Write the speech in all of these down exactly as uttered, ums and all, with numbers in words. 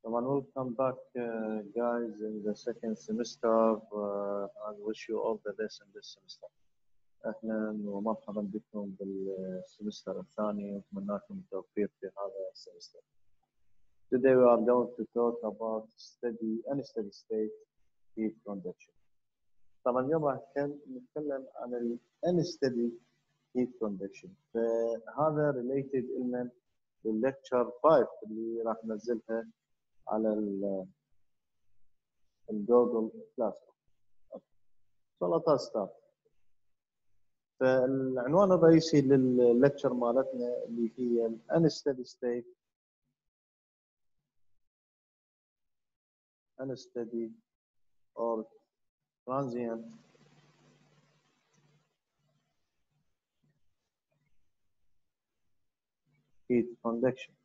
طبعا welcome back uh, guys in the second semester uh, and wish you all the best in this semester. أهلا ومرحبا بكم بالسمستر الثاني وأتمنى لكم التوفيق في هذا السمستر. Today we are going to talk about steady unsteady state heat conduction. طبعا اليوم راح نتكلم عن ال unsteady heat conduction. فهذا related لنا للlecture خمسة اللي راح ننزلها على الجوجل كلاس روم. So let us start. فالعنوان الرئيسي لللكتشر مالتنا اللي هي ال unsteady state unsteady or transient heat conduction.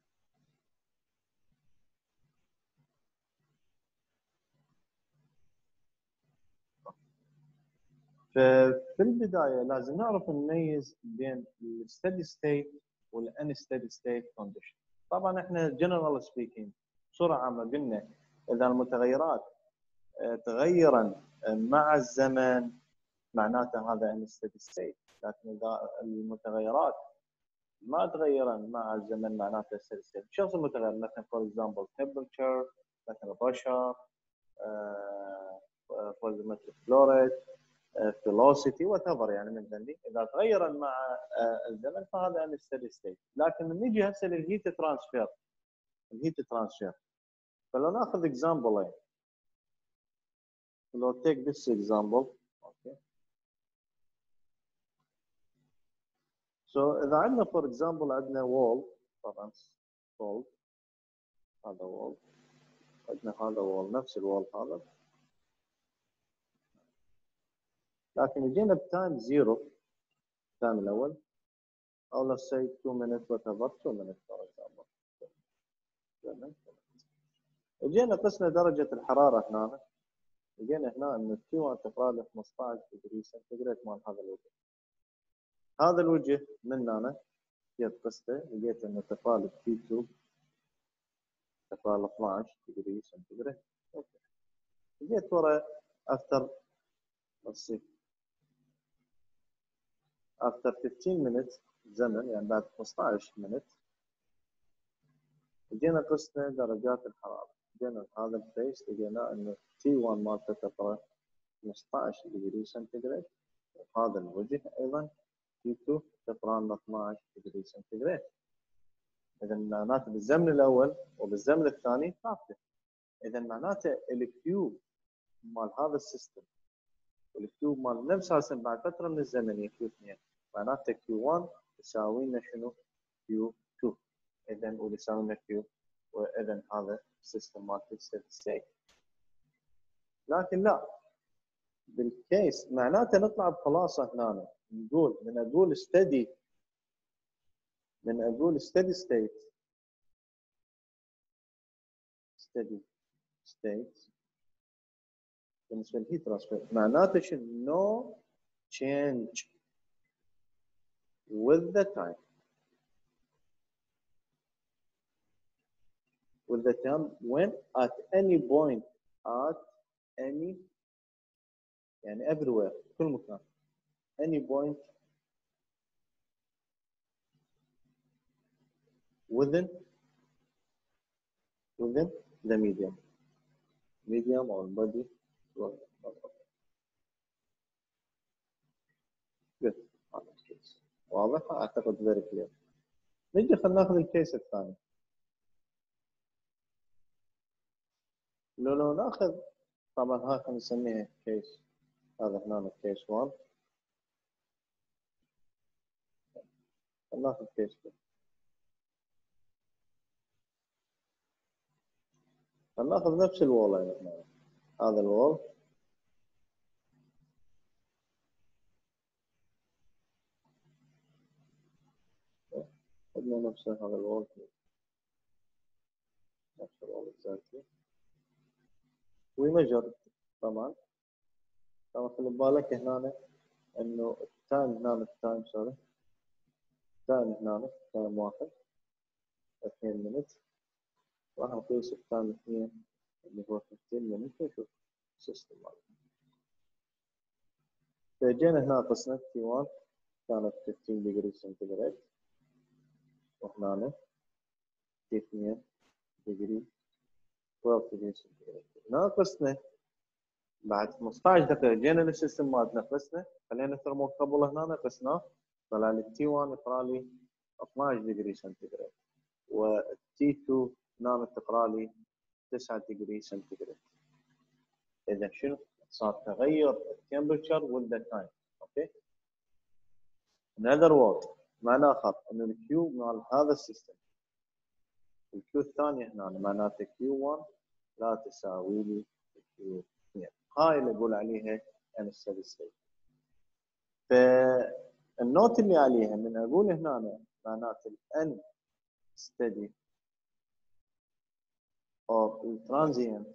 ففي البداية لازم نعرف نميز بين الستيدي ستيت والانستيدي ستيت كونديشن. طبعا احنا جنرال سبيكينج بصورة عامة قلنا اذا المتغيرات تغيرا مع الزمن معناته هذا انستيدي ستيت، لكن اذا المتغيرات ما تغيرا مع الزمن معناته ستيدي ستيت. شو المتغير؟ مثلا فور اكزامبل temperature، مثلا pressure، volumetric flow rate، velocity whatever، يعني من ذني اذا تغيرا مع الزمن فهذا unsteady state. لكن نيجي هسه للهيت ترانسفير. الهيت ترانسفير فلو ناخذ اكزامبل لو take this example okay. So اذا عندنا for example عندنا wall، طبعا wall هذا wall، عندنا هذا wall نفس الوول هذا، لكن جينا بتايم زيرو التايم الاول او let's say two minutes whatever two minutes for example. وجينا قسنا درجة الحرارة هنا، لقينا هنا ان تي واحد تقريبا خمسطعش ديجري سنتيجريد مال هذا الوجه. هذا الوجه من هنا جيت قسته لقيت انه تقارب تي اثنين تقارب اثنعش ديجري سنتيجريد. اوكي. جيت ورا افتر let's see after fifteen minutes زمن، يعني بعد خمسطعش minute جينا قسنا درجات الحرارة. جينا هذا الفيس لقينا انه تي واحد مالته تقرا خمسطعش ديجري سنتيجريد، وهذا الوجه ايضا تي اثنين تقرا لنا اثنعش ديجري سنتيجريد. اذا معناته بالزمن الاول وبالزمن الثاني ثابته. اذا معناته الكيو مال هذا السيستم والكيو مال نفس هذا بعد فتره من الزمن كيو اثنين، معناته كيو واحد يساوي لنا شنو؟ كيو اثنين. اذا ويساوي لنا كيو، واذا هذا السيستم مال ستيدي ستيت. لكن لا، بالكيس معناته نطلع بخلاصه هنا نقول من اقول ستدي من اقول ستدي ستيت ستدي ستيت بالنسبه للهيت ترانسفير معناته شنو؟ no change with the time with the time when at any point at any يعني everywhere كل مكان any point within within the medium medium or body. good. واضح؟ اعتقد very clear. نجي خلينا ناخذ الكيس الثاني. لو لو ناخذ طبعا هاي خلينا نسميها كيس، هذا هنا كيس واحد، ناخذ كيس اثنين. ناخذ نفس الوول هنا، هذا الوول خذنا نفس هذا الوول نفس الوول exactly ويمجر. طبعا طبعا خلي بالك هنا انه التايم هنا التايم سوري التايم هنا تايم واحد اثنين minutes راح نقيس الثاني اثنين اللي هو خمسين ممكن نشوف السيستم مالنا. فجينا هنا قسنا تي واحد كانت خمسة عشر ديجري سنتيغراد، وهنا تي اثنين ديجري اثنا عشر ديجري سنتيغراد. ناقصنا بعد خمسة عشر دقيقة جينا للسيستم مالتنا قسنا، خلينا الثرموكابل هنا قسناه طلع لي تي واحد يقرا لي اثنا عشر ديجري سنتيغراد، والتي اثنين هنا تقرا لي تسعة ديجري سنتيغراد. اذا شنو صار تغير التمبرتشر وذ تايم. اوكي. in other words معنى اخر انه الكيو مال هذا السيستم الكيو الثانيه هنا معناته كيو واحد لا تساوي لي كيو اثنين. هاي اللي اقول عليها ان ستدي ستيت. فالنوت اللي عليها من اقول هنا معناته الان ستدي of الترانزيانت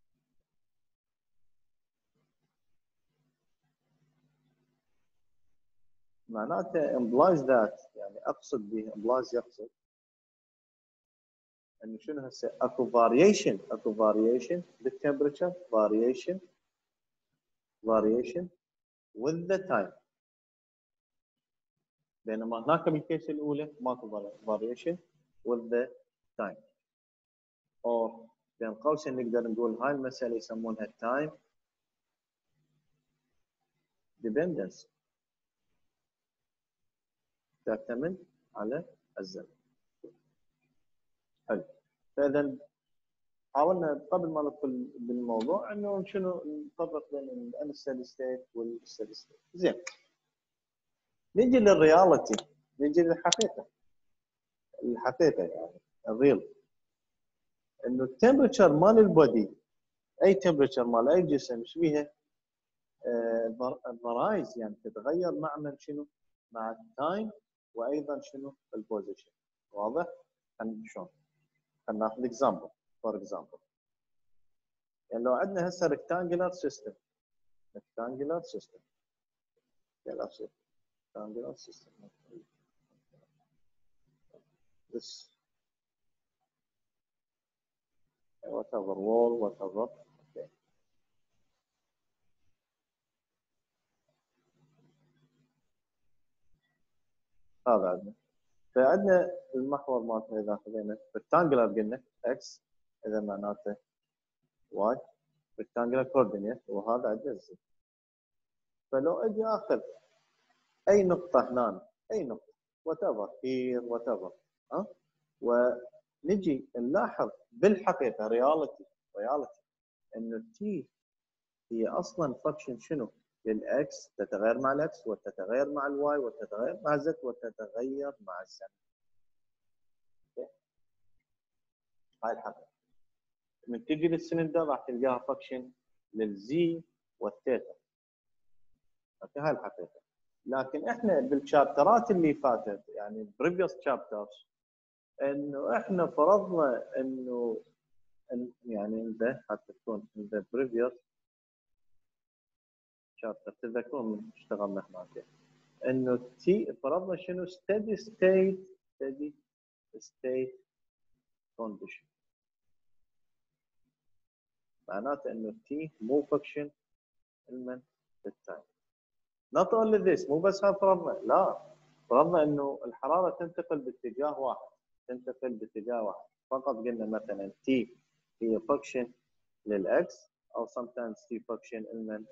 معناته implies that يعني اقصد به implies يقصد انه شنو هسه اكو variation اكو variation بالتمبرتشر variation variation with the time. بينما هناك بالكيس الاولى ماكو variation with the time. او بين قوسين نقدر نقول هاي المساله يسمونها time dependence تعتمد على الزمن. حلو. فاذا حاولنا قبل ما ندخل بالموضوع انه شنو نفرق بين الانستدي ستيت والستدي ستيت. زين. نجي للرياليتي، نجي للحقيقه. الحقيقه يعني الريل انه التمبرتشر مال البودي اي تمبرتشر مال اي جسم ايش بيها؟ فرايز يعني تتغير مع من شنو؟ مع التايم وايضا شنو؟ البوزيشن. واضح؟ خلينا شلون؟ خلينا ناخذ اكزامبل فور اكزامبل. يعني لو عندنا هسه ريكتانجلر سيستم ريكتانجلر سيستم ريكتانجلر سيستم this whatever wall whatever okay. هذا عندنا. فعندنا المحور مالتنا اذا خذينا ريكتانجلر قلنا اكس اذا معناته واي ريكتانجلر كوردينيت وهذا عندنا زد. فلو اجي اخذ اي نقطه هنا اي نقطه whatever here whatever ها ونجي نلاحظ بالحقيقه رياليتي رياليتي انه التي هي اصلا فانكشن شنو؟ للاكس تتغير مع الاكس وتتغير مع الواي وتتغير مع الزد وتتغير مع الزمن. هاي الحقيقه. من تجي للسلندر راح تلقاها فانكشن للزي والثيتا. اوكي هاي الحقيقه. لكن احنا بالشابترات اللي فاتت يعني بريفيوس شابترز انه احنا فرضنا انه يعني انت حتى تكون انت بريفيوس شابتر تذكرون من اشتغلنا هناك انه تي فرضنا شنو ستدي ستيت ستدي ستيت كونديشن. معناته انه تي مو فانكشن المن التايم. not only this مو بس هذا فرضنا لا فرضنا انه الحراره تنتقل باتجاه واحد تنتقل باتجاه واحد فقط. قلنا مثلا تي هي فانكشن للاكس او sometimes تي فانكشن المن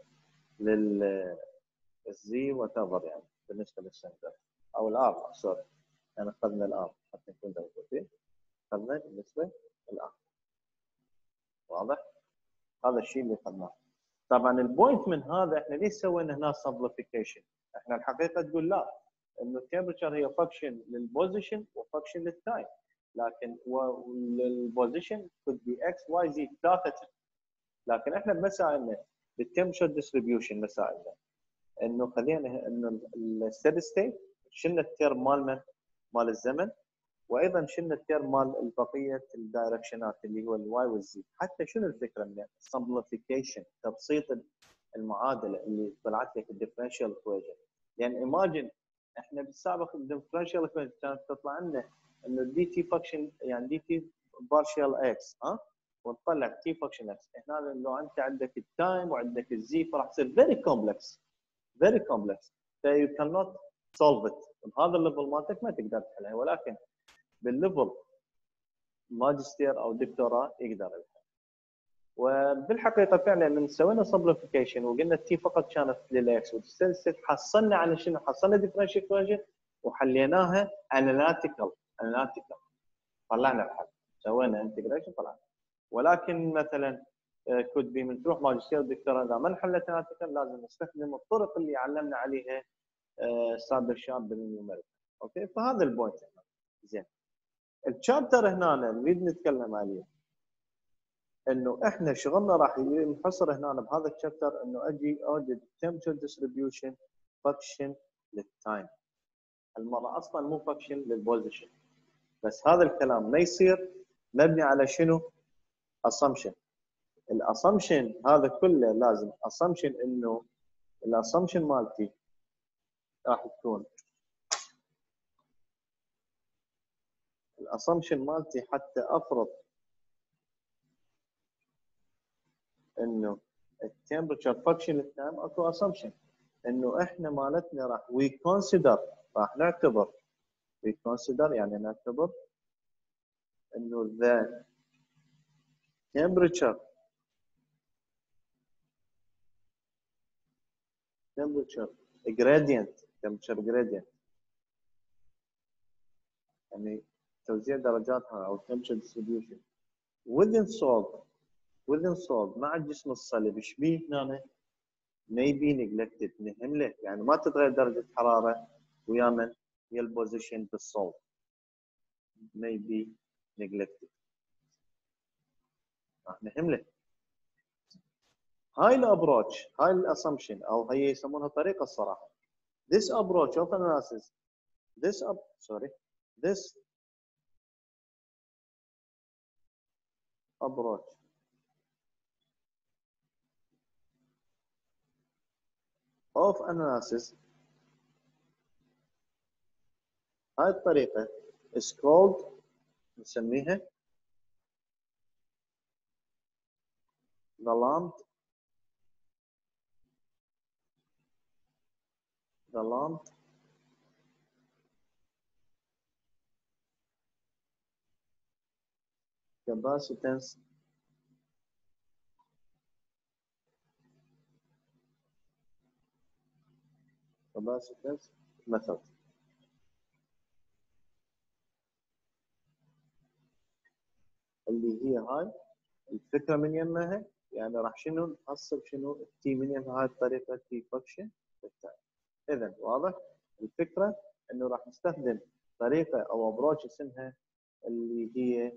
للزي whatever يعني بالنسبه للسنتر او الار سوري يعني اخذنا الار حتى نكون دقيقين اخذنا بالنسبه للار. واضح؟ هذا الشيء اللي اخذناه. طبعا البوينت من هذا احنا ليش سوينا هنا سمبليفيكيشن؟ احنا الحقيقه تقول لا انه التمبرتشر هي فانكشن للبوزيشن وفانكشن للتايم لكن البوزيشن could be x y z ثلاثه. لكن احنا بمسائلنا بالتمبرتشر ديستريبيوشن مسائلنا انه خلينا انه الستيدي ستيت شلنا التيرم مال من؟ مال الزمن وايضا شلنا التيرم مال البقيه الدايركشنات اللي هو الواي والزي. حتى شنو الفكره من السمبليفيكيشن تبسيط المعادله اللي طلعت لك الديفرنشال ايكويشن. يعني ايماجن احنا بالسابق الديفرنشال ايكويشن كانت تطلع لنا انه دي تي فانكشن يعني دي تي بارشال اكس ها ونطلع تي فانكشن اكس. هنا لو انت عندك التايم وعندك الزي فراح تصير فيري كومبلكس فيري كومبلكس فيو كان نوت سولف ات بهذا الليفل مالتك ما تقدر تحلها ولكن بالليفل ماجستير او دكتوراه يقدر يحل. وبالحقيقه فعلا من سوينا سمبليفيكيشن وقلنا التي فقط كانت للاكس والسلسل حصلنا على شنو؟ حصلنا ديفرنشال ايكويشن وحليناها اناليتيكال اناليتيكال طلعنا الحل سوينا انتجريشن طلعنا. ولكن مثلا كود بي من تروح ماجستير دكتوراه اذا ما انحلت اناليتيكال لازم نستخدم الطرق اللي علمنا عليها استاذ بشار بالنيوميريك. اوكي فهذا البوينت هنا. زين الشابتر هنا نريد نتكلم عليه انه احنا شغلنا راح ينحصر هنا بهذا الشابتر انه اجي اوجد temperature distribution function للتايم. المره اصلا مو function للبوزيشن بس هذا الكلام ما يصير مبني على شنو؟ assumption. الاسامبشن هذا كله لازم assumption انه الاسامبشن مالتي راح تكون الاسامبشن مالتي حتى افرض انه التمبرتشر فانكشن التايم اكو اسامبشن انه احنا مالتنا راح وي كونسيدر راح نعتبر وي كونسيدر يعني نعتبر انه ذا temperature temperature gradient temperature gradient يعني توزيع درجاتها او temperature distribution within solve within solve مع الجسم الصلب ايش بيه هنا؟ may be neglected نهمله يعني ما تتغير درجه الحراره ويا من؟ ويا البوزيشن بالصولف may be neglected راح نهمله. هاي الابروتش هاي الاسامبشن او هي يسمونها طريقه الصراحه. this approach of analysis this up sorry this approach of analysis هاي الطريقه is called نسميها the Lamb the Lamb capacitance capacitance method. اللي هي هاي الفكره من يمها يعني راح شنو نحصل شنو التي من يمها هاي الطريقه تي فانكشن بالتالي. اذا واضح الفكره انه راح نستخدم طريقه او ابروتش اسمها اللي هي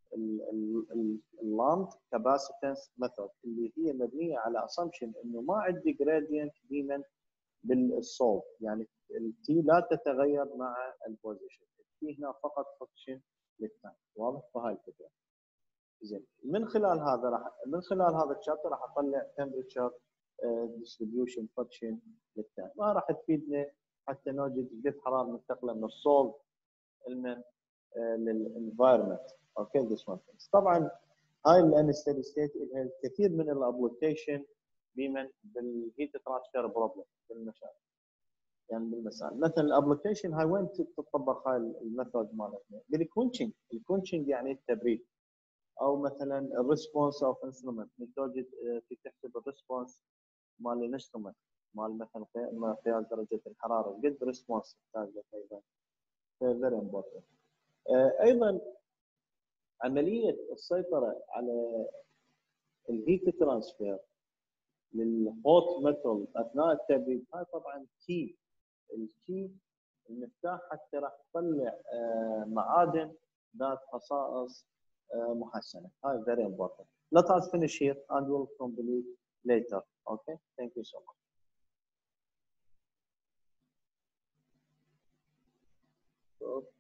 اللامد كاباسيتنس ميثود اللي هي مبنيه على اسامبشن انه ما عندي جرادينت ديما بالصوت يعني التي لا تتغير مع البوزيشن التي هنا فقط فانكشن للتايم. واضح؟ فهاي الفكره. زين من خلال هذا راح من خلال هذا الشابتر راح اطلع temperature distribution function للتايم ما راح تفيدنا حتى نوجد قد حراره منتقله من الصولف المن للانفايرمنت. اوكي ذس وان طبعا هاي الانستدي ستيت لها الكثير من الابلكيشن بمن بالهيت ترانسفير بروبلم بالمشاكل يعني بالمسائل مثلا الابلكيشن هاي وين تطبق هاي الميثود مالتنا؟ بالكونشنج. الكونشنج يعني التبريد او مثلا الريسبونس اوف انسترومنت نتوجد في تحسب الريسبونس مال الانسترومنت مال مثلا قياس درجه الحراره قد ريسبونس تحتاج ايضا فيري امبورتنت. ايضا عمليه السيطره على الهيت ترانسفير للهوت ميتال اثناء التبريد هاي طبعا كي الكي المفتاح حتى راح تطلع معادن ذات خصائص محسنه. هاي very important. Let us finish here and we'll complete later. Okay, thank you so much.